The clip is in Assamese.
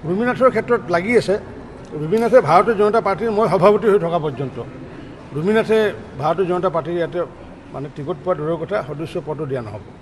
ৰুমিনাথৰ ক্ষেত্ৰত লাগি আছে। ৰুমিনাথে ভাৰতীয় জনতা পাৰ্টীৰ মই সভাপতি হৈ থকা পৰ্যন্ত ৰুমিনাথে ভাৰতীয় জনতা পাৰ্টীৰ ইয়াতে মানে টিকট পোৱা দূৰৰ কথা সদস্য পদো দিয়া নহ'ব।